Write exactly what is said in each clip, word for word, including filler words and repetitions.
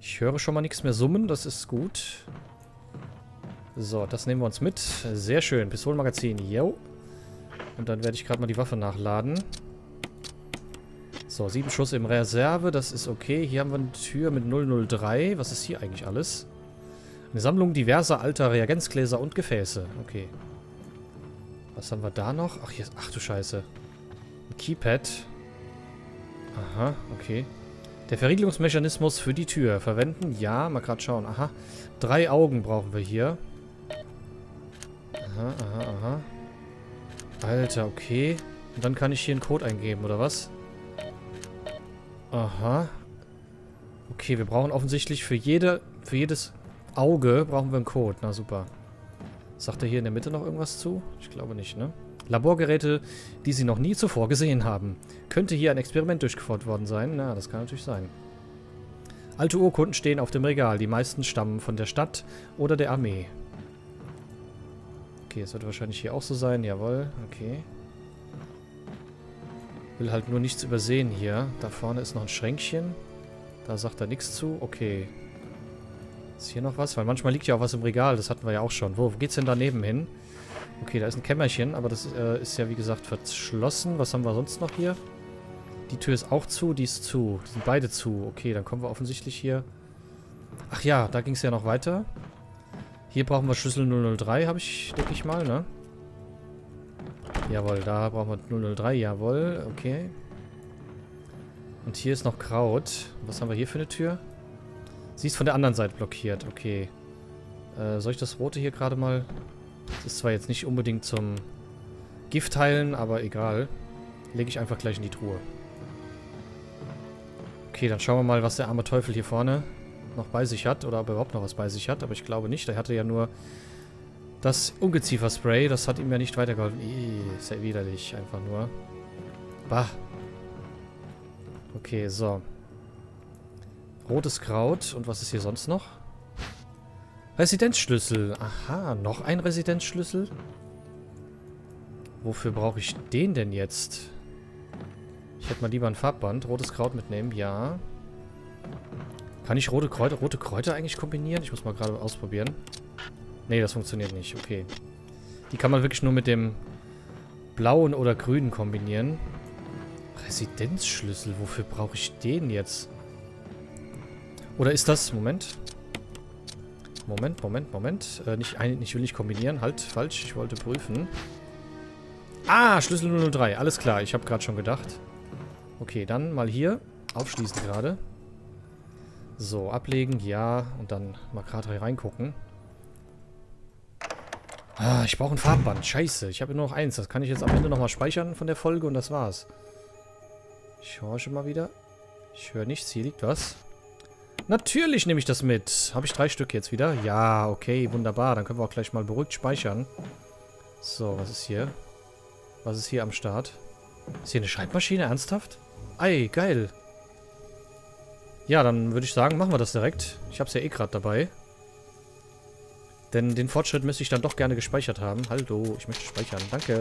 Ich höre schon mal nichts mehr summen, das ist gut. So, das nehmen wir uns mit. Sehr schön. Pistolenmagazin, yo. Und dann werde ich gerade mal die Waffe nachladen. So, sieben Schuss im Reserve, das ist okay. Hier haben wir eine Tür mit null null drei. Was ist hier eigentlich alles? Eine Sammlung diverser alter Reagenzgläser und Gefäße. Okay. Was haben wir da noch? Ach, hier ist, ach du Scheiße. Ein Keypad. Aha, okay. Der Verriegelungsmechanismus für die Tür. Verwenden? Ja, mal gerade schauen. Aha. Drei Augen brauchen wir hier. Aha, aha, aha. Alter, okay. Und dann kann ich hier einen Code eingeben, oder was? Aha. Okay, wir brauchen offensichtlich für jede, für jedes Auge brauchen wir einen Code. Na super. Sagt er hier in der Mitte noch irgendwas zu? Ich glaube nicht, ne? Laborgeräte, die Sie noch nie zuvor gesehen haben. Könnte hier ein Experiment durchgeführt worden sein? Na, das kann natürlich sein. Alte Urkunden stehen auf dem Regal. Die meisten stammen von der Stadt oder der Armee. Okay, es wird wahrscheinlich hier auch so sein. Jawohl, okay. Will halt nur nichts übersehen hier. Da vorne ist noch ein Schränkchen. Da sagt er nichts zu. Okay. Ist hier noch was? Weil manchmal liegt ja auch was im Regal. Das hatten wir ja auch schon. Wo, wo geht's denn daneben hin? Okay, da ist ein Kämmerchen. Aber das äh, ist ja, wie gesagt, verschlossen. Was haben wir sonst noch hier? Die Tür ist auch zu. Die ist zu. Die sind beide zu. Okay, dann kommen wir offensichtlich hier... Ach ja, da ging es ja noch weiter. Hier brauchen wir Schlüssel null null drei, habe ich, denke ich mal, ne? Jawohl, da brauchen wir null null drei, jawohl, okay. Und hier ist noch Kraut. Was haben wir hier für eine Tür? Sie ist von der anderen Seite blockiert, okay. Äh, soll ich das Rote hier gerade mal... Das ist zwar jetzt nicht unbedingt zum Gift heilen, aber egal. Lege ich einfach gleich in die Truhe. Okay, dann schauen wir mal, was der arme Teufel hier vorne noch bei sich hat. Oder ob er überhaupt noch was bei sich hat. Aber ich glaube nicht. Er hatte ja nur das Ungezieferspray. Das hat ihm ja nicht weitergeholfen. Ih, ist ja widerlich. Einfach nur. Bah. Okay, so. Rotes Kraut. Und was ist hier sonst noch? Residenzschlüssel. Aha, noch ein Residenzschlüssel? Wofür brauche ich den denn jetzt? Ich hätte mal lieber ein Farbband. Rotes Kraut mitnehmen, ja. Kann ich rote Kräuter, rote Kräuter eigentlich kombinieren? Ich muss mal gerade ausprobieren. Nee, das funktioniert nicht. Okay. Die kann man wirklich nur mit dem blauen oder grünen kombinieren. Residenzschlüssel. Wofür brauche ich den jetzt? Oder ist das... Moment. Moment, Moment, Moment. Äh, nicht ein, ich will nicht kombinieren. Halt, falsch. Ich wollte prüfen. Ah, Schlüssel null null drei. Alles klar, ich habe gerade schon gedacht. Okay, dann mal hier. Aufschließen gerade. So, ablegen, ja. Und dann mal gerade reingucken. Ah, ich brauche ein Farbband. Scheiße, ich habe nur noch eins. Das kann ich jetzt am Ende nochmal speichern von der Folge und das war's. Ich horche mal wieder. Ich höre nichts. Hier liegt was. Natürlich nehme ich das mit. Habe ich drei Stück jetzt wieder? Ja, okay, wunderbar. Dann können wir auch gleich mal beruhigt speichern. So, was ist hier? Was ist hier am Start? Ist hier eine Schreibmaschine? Ernsthaft? Ei, geil. Ja, dann würde ich sagen, machen wir das direkt. Ich habe es ja eh gerade dabei. Denn den Fortschritt müsste ich dann doch gerne gespeichert haben. Hallo, ich möchte speichern. Danke.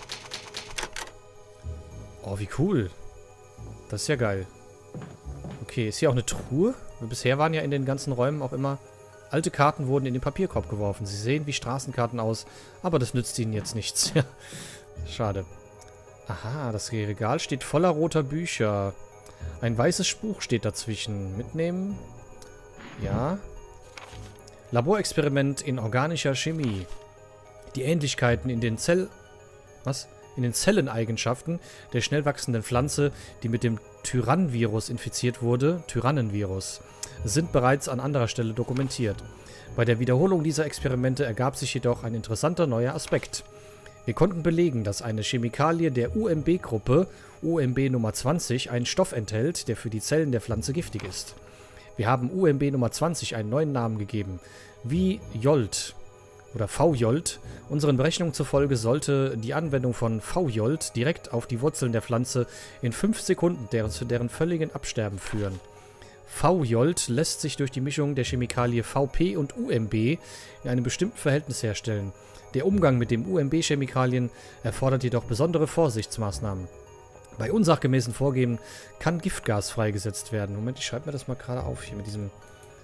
Oh, wie cool. Das ist ja geil. Okay, ist hier auch eine Truhe? Bisher waren ja in den ganzen Räumen auch immer... Alte Karten wurden in den Papierkorb geworfen. Sie sehen wie Straßenkarten aus, aber das nützt ihnen jetzt nichts. Schade. Aha, das Regal steht voller roter Bücher. Ein weißes Buch steht dazwischen. Mitnehmen? Ja. Laborexperiment in organischer Chemie. Die Ähnlichkeiten in den Zell... Was? In den Zelleneigenschaften der schnell wachsenden Pflanze, die mit dem Tyrann-Virus infiziert wurde, Tyrannenvirus, sind bereits an anderer Stelle dokumentiert. Bei der Wiederholung dieser Experimente ergab sich jedoch ein interessanter neuer Aspekt. Wir konnten belegen, dass eine Chemikalie der U M B-Gruppe, U M B Nummer zwanzig, einen Stoff enthält, der für die Zellen der Pflanze giftig ist. Wir haben U M B Nummer zwanzig einen neuen Namen gegeben, wie Jolt oder V-Jolt. Unseren Berechnungen zufolge sollte die Anwendung von V-Jolt direkt auf die Wurzeln der Pflanze in fünf Sekunden deren, zu deren völligen Absterben führen. V-Jolt lässt sich durch die Mischung der Chemikalie V P und U M B in einem bestimmten Verhältnis herstellen. Der Umgang mit den U M B-Chemikalien erfordert jedoch besondere Vorsichtsmaßnahmen. Bei unsachgemäßen Vorgehen kann Giftgas freigesetzt werden. Moment, ich schreibe mir das mal gerade auf hier mit diesem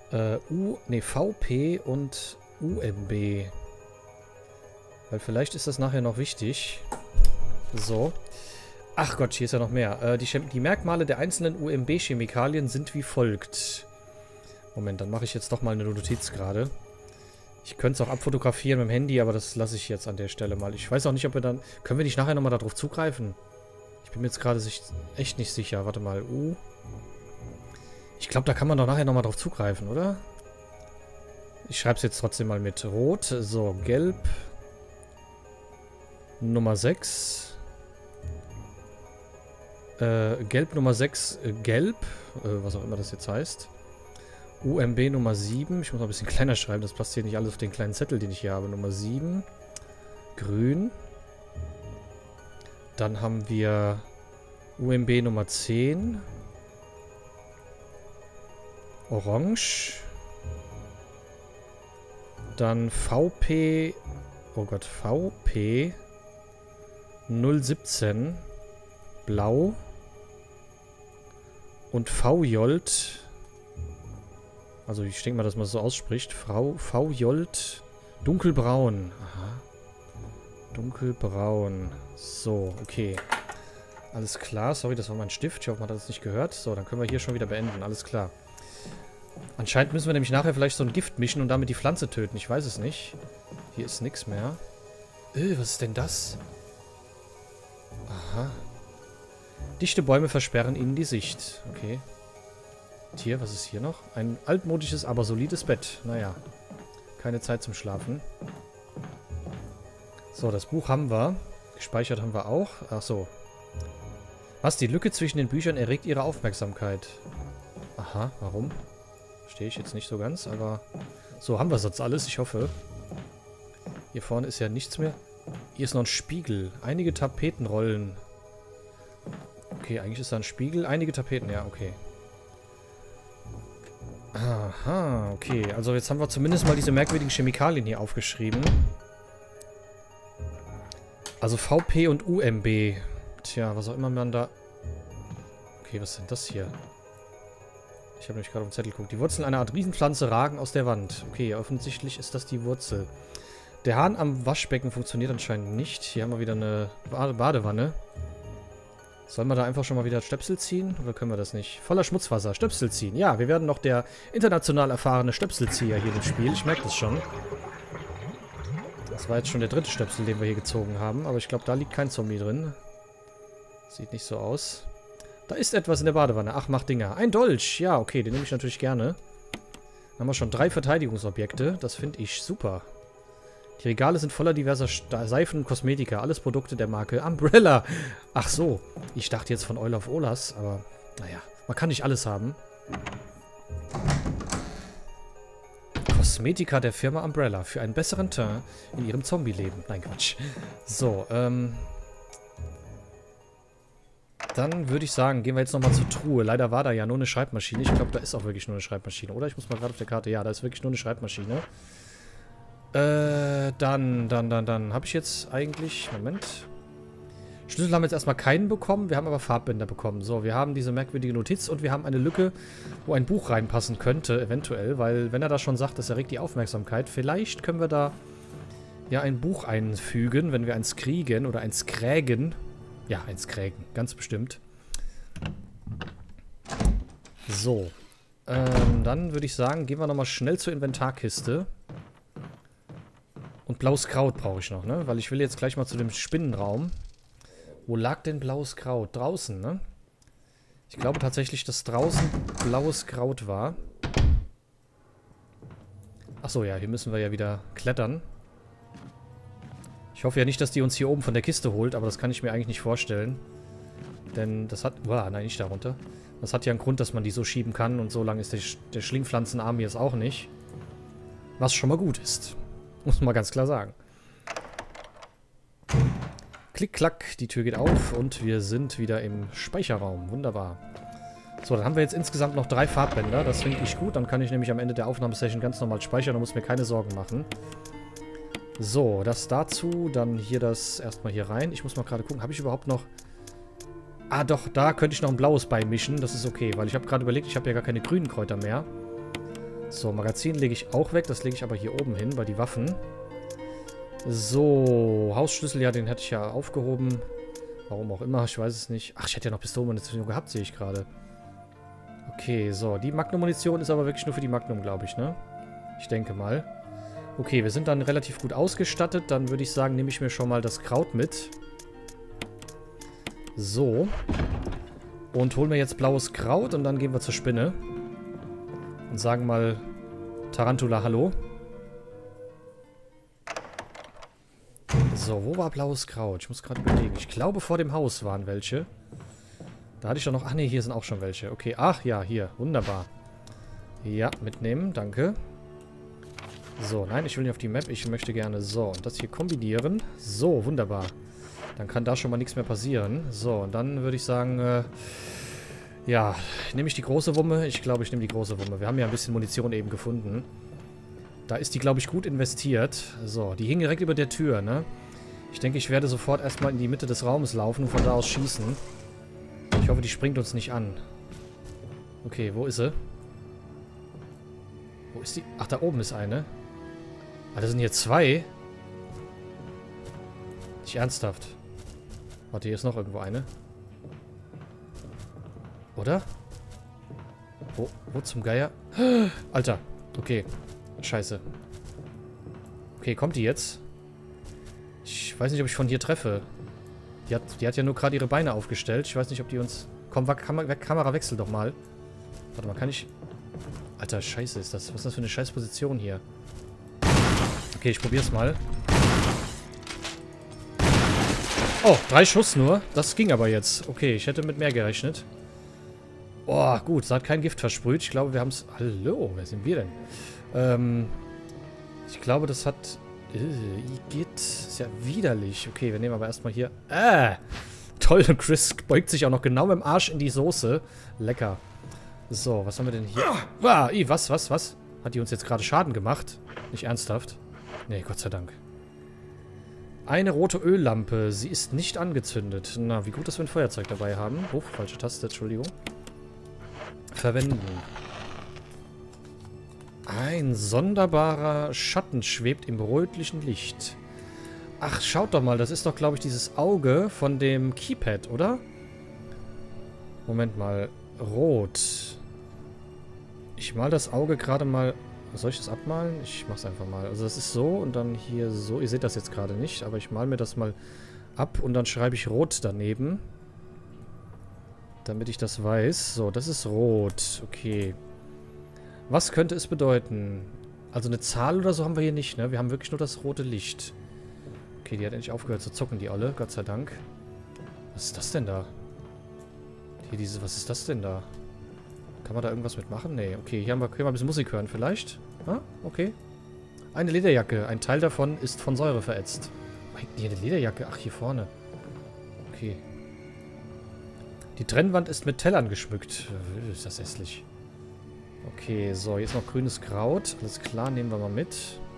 Äh, U, nee, V P und U M B. Weil vielleicht ist das nachher noch wichtig. So. Ach Gott, hier ist ja noch mehr. Äh, die, die Merkmale der einzelnen U M B-Chemikalien sind wie folgt. Moment, dann mache ich jetzt doch mal eine Notiz gerade. Ich könnte es auch abfotografieren mit dem Handy, aber das lasse ich jetzt an der Stelle mal. Ich weiß auch nicht, ob wir dann... Können wir nicht nachher nochmal darauf zugreifen? Ich bin mir jetzt gerade echt nicht sicher. Warte mal. U. Ich glaube, da kann man doch nachher nochmal drauf zugreifen, oder? Ich schreibe es jetzt trotzdem mal mit Rot. So, Gelb. Nummer sechs. Äh, Gelb Nummer sechs. Äh, Gelb. Äh, was auch immer das jetzt heißt. U M B Nummer sieben. Ich muss mal ein bisschen kleiner schreiben. Das passt hier nicht alles auf den kleinen Zettel, den ich hier habe. Nummer sieben. Grün. Dann haben wir U M B Nummer zehn. Orange. Dann V P. Oh Gott, V P null siebzehn. Blau. Und V-Jolt. Also ich denke mal, dass man das so ausspricht. V-Jolt dunkelbraun. Aha. Dunkelbraun. So, okay. Alles klar. Sorry, das war mein Stift. Ich hoffe, man hat das nicht gehört. So, dann können wir hier schon wieder beenden. Alles klar. Anscheinend müssen wir nämlich nachher vielleicht so ein Gift mischen und damit die Pflanze töten. Ich weiß es nicht. Hier ist nichts mehr. Äh, was ist denn das? Aha. Dichte Bäume versperren ihnen die Sicht. Okay. Und hier, was ist hier noch? Ein altmodisches, aber solides Bett. Naja. Keine Zeit zum Schlafen. So, das Buch haben wir. Gespeichert haben wir auch. Ach so. Was? Die Lücke zwischen den Büchern erregt ihre Aufmerksamkeit. Aha, warum? Verstehe ich jetzt nicht so ganz, aber... So, haben wir sonst alles, ich hoffe. Hier vorne ist ja nichts mehr. Hier ist noch ein Spiegel. Einige Tapetenrollen. Okay, eigentlich ist da ein Spiegel. Einige Tapeten, ja, okay. Aha, okay. Also jetzt haben wir zumindest mal diese merkwürdigen Chemikalien hier aufgeschrieben. Also V P und U M B. Tja, was auch immer man da... Okay, was ist denn das hier? Ich habe nämlich gerade auf den Zettel geguckt. Die Wurzeln einer Art Riesenpflanze ragen aus der Wand. Okay, offensichtlich ist das die Wurzel. Der Hahn am Waschbecken funktioniert anscheinend nicht. Hier haben wir wieder eine Badewanne. Sollen wir da einfach schon mal wieder Stöpsel ziehen? Oder können wir das nicht? Voller Schmutzwasser. Stöpsel ziehen. Ja, wir werden noch der international erfahrene Stöpselzieher hier im Spiel. Ich merke das schon. Das war jetzt schon der dritte Stöpsel, den wir hier gezogen haben. Aber ich glaube, da liegt kein Zombie drin. Sieht nicht so aus. Da ist etwas in der Badewanne. Ach, macht Dinger. Ein Dolch. Ja, okay, den nehme ich natürlich gerne. Dann haben wir schon drei Verteidigungsobjekte. Das finde ich super. Die Regale sind voller diverser Seifen und Kosmetika. Alles Produkte der Marke Umbrella. Ach so. Ich dachte jetzt von Oil of Olas, aber naja. Man kann nicht alles haben. Kosmetika der Firma Umbrella. Für einen besseren Teint in ihrem Zombie-Leben. Nein, Quatsch. So, ähm... Dann würde ich sagen, gehen wir jetzt nochmal zur Truhe. Leider war da ja nur eine Schreibmaschine. Ich glaube, da ist auch wirklich nur eine Schreibmaschine, oder? Ich muss mal gerade auf der Karte... Ja, da ist wirklich nur eine Schreibmaschine. Äh, dann, dann, dann, dann. Habe ich jetzt eigentlich... Moment. Schlüssel haben wir jetzt erstmal keinen bekommen. Wir haben aber Farbbänder bekommen. So, wir haben diese merkwürdige Notiz und wir haben eine Lücke, wo ein Buch reinpassen könnte, eventuell. Weil, wenn er das schon sagt, das erregt die Aufmerksamkeit. Vielleicht können wir da ja ein Buch einfügen, wenn wir eins kriegen oder eins krägen. Ja, eins krägen. Ganz bestimmt. So. Ähm, dann würde ich sagen, gehen wir nochmal schnell zur Inventarkiste. Und blaues Kraut brauche ich noch, ne? Weil ich will jetzt gleich mal zu dem Spinnenraum. Wo lag denn blaues Kraut? Draußen, ne? Ich glaube tatsächlich, dass draußen blaues Kraut war. Achso, ja, hier müssen wir ja wieder klettern. Ich hoffe ja nicht, dass die uns hier oben von der Kiste holt, aber das kann ich mir eigentlich nicht vorstellen. Denn das hat... Uah, nein, nicht darunter. Das hat ja einen Grund, dass man die so schieben kann und so lang ist der, Sch der Schlingpflanzenarm jetzt auch nicht. Was schon mal gut ist. Muss man mal ganz klar sagen. Klick, klack, die Tür geht auf und wir sind wieder im Speicherraum. Wunderbar. So, dann haben wir jetzt insgesamt noch drei Farbbänder. Das finde ich gut. Dann kann ich nämlich am Ende der Aufnahmesession ganz normal speichern und muss mir keine Sorgen machen. So, das dazu. Dann hier das erstmal hier rein. Ich muss mal gerade gucken. Habe ich überhaupt noch... Ah, doch, da könnte ich noch ein blaues beimischen. Das ist okay, weil ich habe gerade überlegt, ich habe ja gar keine grünen Kräuter mehr. So, Magazin lege ich auch weg. Das lege ich aber hier oben hin, bei die Waffen. So, Hausschlüssel, ja, den hätte ich ja aufgehoben. Warum auch immer, ich weiß es nicht. Ach, ich hätte ja noch Pistolenmunition gehabt, sehe ich gerade. Okay, so, die Magnum-Munition ist aber wirklich nur für die Magnum, glaube ich, ne? Ich denke mal. Okay, wir sind dann relativ gut ausgestattet. Dann würde ich sagen, nehme ich mir schon mal das Kraut mit. So. Und holen wir jetzt blaues Kraut und dann gehen wir zur Spinne. Und sagen mal Tarantula Hallo. So, wo war blaues Kraut? Ich muss gerade überlegen. Ich glaube, vor dem Haus waren welche. Da hatte ich doch noch... Ach nee, hier sind auch schon welche. Okay, ach ja, hier. Wunderbar. Ja, mitnehmen. Danke. So, nein, ich will nicht auf die Map. Ich möchte gerne so und das hier kombinieren. So, wunderbar. Dann kann da schon mal nichts mehr passieren. So, und dann würde ich sagen, äh, ja, nehme ich die große Wumme? Ich glaube, ich nehme die große Wumme. Wir haben ja ein bisschen Munition eben gefunden. Da ist die, glaube ich, gut investiert. So, die hing direkt über der Tür, ne? Ich denke, ich werde sofort erstmal in die Mitte des Raumes laufen und von da aus schießen. Ich hoffe, die springt uns nicht an. Okay, wo ist sie? Wo ist die? Ach, da oben ist eine. Ah, da sind hier zwei. Nicht ernsthaft. Warte, hier ist noch irgendwo eine. Oder? Wo, wo zum Geier? Alter. Okay. Scheiße. Okay, kommt die jetzt? Ich weiß nicht, ob ich von hier treffe. Die hat, die hat ja nur gerade ihre Beine aufgestellt. Ich weiß nicht, ob die uns... Komm, Kam Kamera, wechsel doch mal. Warte mal, kann ich... Alter, scheiße ist das. Was ist das für eine scheiß Position hier? Okay, ich probier's mal. Oh, drei Schuss nur. Das ging aber jetzt. Okay, ich hätte mit mehr gerechnet. Boah, gut. Es hat kein Gift versprüht. Ich glaube, wir haben es... Hallo, wer sind wir denn? Ähm... Ich glaube, das hat... Äh, Igitt. Ist ja widerlich. Okay, wir nehmen aber erstmal hier... Ah! Toll, Chris beugt sich auch noch genau mit dem Arsch in die Soße. Lecker. So, was haben wir denn hier? Ah, i, was, was, was? Hat die uns jetzt gerade Schaden gemacht? Nicht ernsthaft? Nee, Gott sei Dank. Eine rote Öllampe. Sie ist nicht angezündet. Na, wie gut, dass wir ein Feuerzeug dabei haben. Oh, falsche Taste, Entschuldigung. Verwenden. Ein sonderbarer Schatten schwebt im rötlichen Licht. Ach, schaut doch mal. Das ist doch, glaube ich, dieses Auge von dem Keypad, oder? Moment mal. Rot. Ich mal das Auge gerade mal... Soll ich das abmalen? Ich mach's einfach mal. Also das ist so und dann hier so. Ihr seht das jetzt gerade nicht, aber ich mal mir das mal ab und dann schreibe ich rot daneben. Damit ich das weiß. So, das ist rot. Okay. Was könnte es bedeuten? Also eine Zahl oder so haben wir hier nicht, ne? Wir haben wirklich nur das rote Licht. Okay, die hat endlich aufgehört zu zucken, die Olle. Gott sei Dank. Was ist das denn da? Hier diese... Was ist das denn da? Kann man da irgendwas mitmachen? Nee, okay. Hier haben wir, können wir ein bisschen Musik hören vielleicht. Ah, okay. Eine Lederjacke. Ein Teil davon ist von Säure verätzt. Hier eine Lederjacke. Ach, hier vorne. Okay. Die Trennwand ist mit Tellern geschmückt. Ist das hässlich. Okay, so. Hier ist noch grünes Kraut. Alles klar, nehmen wir mal mit.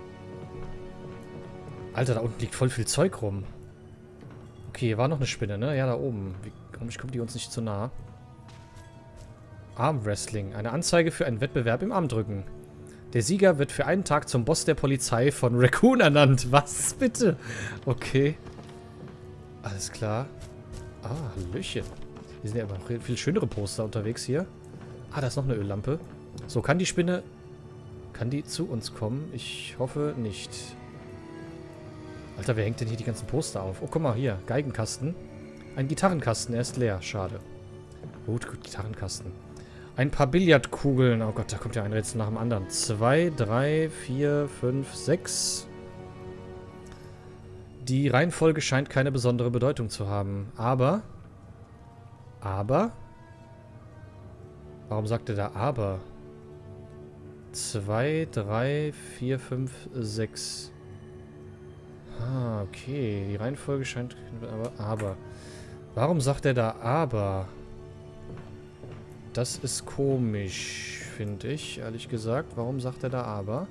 Alter, da unten liegt voll viel Zeug rum. Okay, hier war noch eine Spinne, ne? Ja, da oben. Wie, warum kommt die uns nicht zu nah? Armwrestling. Eine Anzeige für einen Wettbewerb im Armdrücken. Der Sieger wird für einen Tag zum Boss der Polizei von Raccoon ernannt. Was bitte? Okay. Alles klar. Ah, Hallöchen. Hier sind ja aber noch viel schönere Poster unterwegs hier. Ah, da ist noch eine Öllampe. So, kann die Spinne... Kann die zu uns kommen? Ich hoffe nicht. Alter, wer hängt denn hier die ganzen Poster auf? Oh, guck mal, hier. Geigenkasten. Ein Gitarrenkasten. Er ist leer. Schade. Gut, gut, Gitarrenkasten. Ein paar Billardkugeln. Oh Gott, da kommt ja ein Rätsel nach dem anderen. Zwei, drei, vier, fünf, sechs. Die Reihenfolge scheint keine besondere Bedeutung zu haben. Aber... Aber... Warum sagt er da aber? Zwei, drei, vier, fünf, sechs. Ah, okay. Die Reihenfolge scheint... Aber... aber. Warum sagt er da aber? Das ist komisch, finde ich, ehrlich gesagt. Warum sagt er da aber?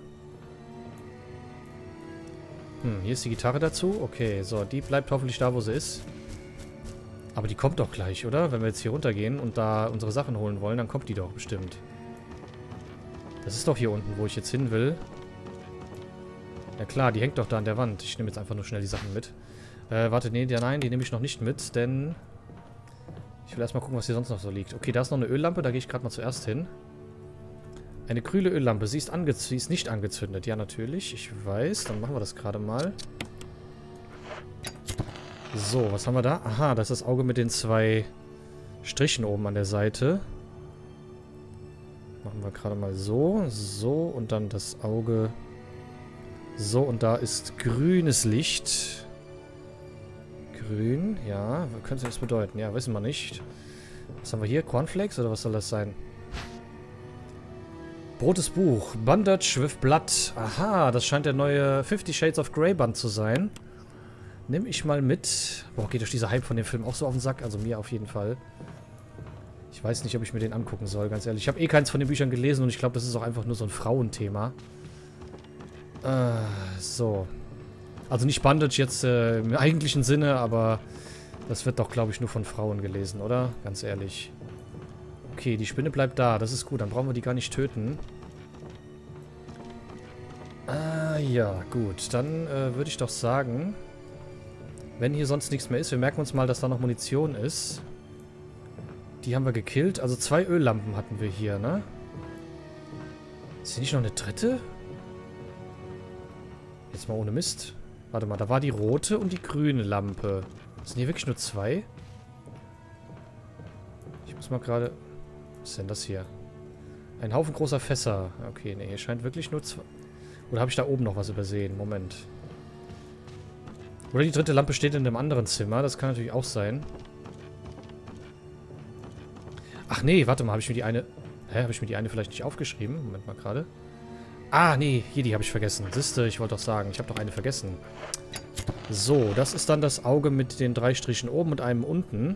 Hm, hier ist die Gitarre dazu. Okay, so, die bleibt hoffentlich da, wo sie ist. Aber die kommt doch gleich, oder? Wenn wir jetzt hier runtergehen und da unsere Sachen holen wollen, dann kommt die doch bestimmt. Das ist doch hier unten, wo ich jetzt hin will. Ja klar, die hängt doch da an der Wand. Ich nehme jetzt einfach nur schnell die Sachen mit. Äh, warte, nee, ja, nein, die nehme ich noch nicht mit, denn... Ich will erstmal gucken, was hier sonst noch so liegt. Okay, da ist noch eine Öllampe, da gehe ich gerade mal zuerst hin. Eine grüne Öllampe. Sie ist, ange sie ist nicht angezündet. Ja, natürlich. Ich weiß. Dann machen wir das gerade mal. So, was haben wir da? Aha, das ist das Auge mit den zwei Strichen oben an der Seite. Machen wir gerade mal so. So, und dann das Auge. So, und da ist grünes Licht. Grün, ja. Was könnte das bedeuten? Ja, wissen wir nicht. Was haben wir hier? Cornflakes oder was soll das sein? Rotes Buch. Bandage with Blood. Aha, das scheint der neue Fifty Shades of Grey Band zu sein. Nimm ich mal mit. Boah, geht euch dieser Hype von dem Film auch so auf den Sack? Also mir auf jeden Fall. Ich weiß nicht, ob ich mir den angucken soll, ganz ehrlich. Ich habe eh keins von den Büchern gelesen und ich glaube, das ist auch einfach nur so ein Frauenthema. Äh, so. Also nicht Bandage jetzt äh, im eigentlichen Sinne, aber das wird doch, glaube ich, nur von Frauen gelesen, oder? Ganz ehrlich. Okay, die Spinne bleibt da. Das ist gut. Dann brauchen wir die gar nicht töten. Ah, ja, gut. Dann äh, würde ich doch sagen, wenn hier sonst nichts mehr ist, wir merken uns mal, dass da noch Munition ist. Die haben wir gekillt. Also zwei Öllampen hatten wir hier, ne? Ist hier nicht noch eine dritte? Jetzt mal ohne Mist. Warte mal, da war die rote und die grüne Lampe. Sind hier wirklich nur zwei? Ich muss mal gerade... Was ist denn das hier? Ein Haufen großer Fässer. Okay, ne, hier scheint wirklich nur zwei... Oder habe ich da oben noch was übersehen? Moment. Oder die dritte Lampe steht in einem anderen Zimmer. Das kann natürlich auch sein. Ach nee, warte mal, habe ich mir die eine... Hä, habe ich mir die eine vielleicht nicht aufgeschrieben? Moment mal gerade. Ah, nee, hier, die habe ich vergessen. Siehste, ich wollte doch sagen, ich habe doch eine vergessen. So, das ist dann das Auge mit den drei Strichen oben und einem unten.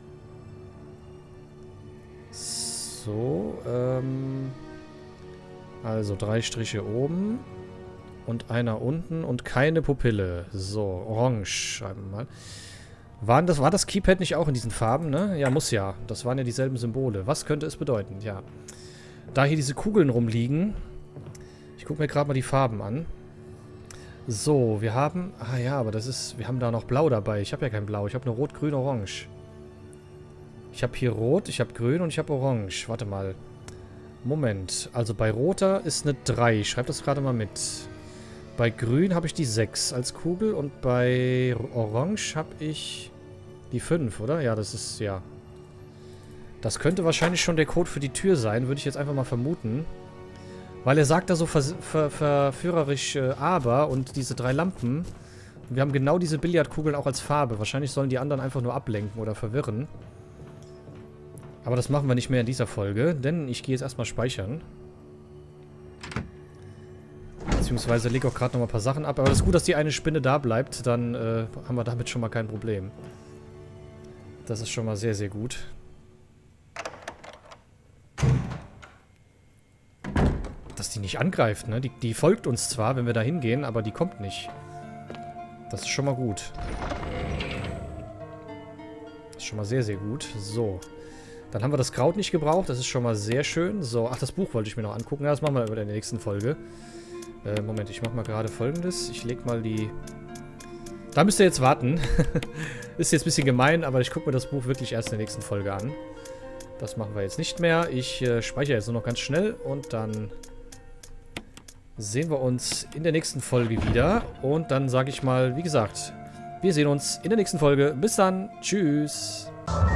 So, ähm... Also drei Striche oben und einer unten und keine Pupille. So, orange schreiben wir mal. Waren das, war das Keypad nicht auch in diesen Farben, ne? Ja, muss ja. Das waren ja dieselben Symbole. Was könnte es bedeuten? Ja. Da hier diese Kugeln rumliegen. Ich gucke mir gerade mal die Farben an. So, wir haben... Ah ja, aber das ist... Wir haben da noch Blau dabei. Ich habe ja kein Blau. Ich habe nur Rot, Grün, Orange. Ich habe hier Rot, ich habe Grün und ich habe Orange. Warte mal. Moment. Also bei Roter ist eine drei. Ich schreibe das gerade mal mit. Bei Grün habe ich die sechs als Kugel und bei Orange habe ich die fünf, oder? Ja, das ist... Ja. Das könnte wahrscheinlich schon der Code für die Tür sein, würde ich jetzt einfach mal vermuten. Weil er sagt da so ver ver verführerisch äh, aber und diese drei Lampen. Wir haben genau diese Billardkugeln auch als Farbe. Wahrscheinlich sollen die anderen einfach nur ablenken oder verwirren. Aber das machen wir nicht mehr in dieser Folge, denn ich gehe jetzt erstmal speichern. Beziehungsweise lege auch gerade noch mal ein paar Sachen ab. Aber das ist gut, dass die eine Spinne da bleibt. Dann äh, haben wir damit schon mal kein Problem. Das ist schon mal sehr, sehr gut. Dass die nicht angreift, ne? Die, die folgt uns zwar, wenn wir da hingehen, aber die kommt nicht. Das ist schon mal gut. Das ist schon mal sehr, sehr gut. So. Dann haben wir das Kraut nicht gebraucht. Das ist schon mal sehr schön. So, ach, das Buch wollte ich mir noch angucken. Ja, das machen wir in der nächsten Folge. Äh, Moment, ich mache mal gerade Folgendes. Ich lege mal die... Da müsst ihr jetzt warten. Ist jetzt ein bisschen gemein, aber ich gucke mir das Buch wirklich erst in der nächsten Folge an. Das machen wir jetzt nicht mehr. Ich äh, speichere jetzt nur noch ganz schnell und dann sehen wir uns in der nächsten Folge wieder. Und dann sage ich mal, wie gesagt, wir sehen uns in der nächsten Folge. Bis dann. Tschüss.